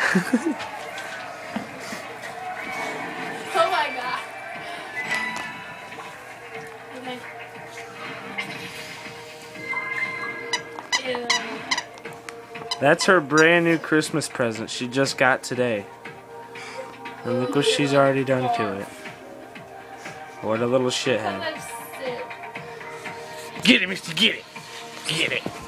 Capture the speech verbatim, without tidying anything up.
Oh my god. Okay. Ew. That's her brand new Christmas present she just got today. And look what she's already done to it. What a little shithead. Get it, Misty, get it! Get it!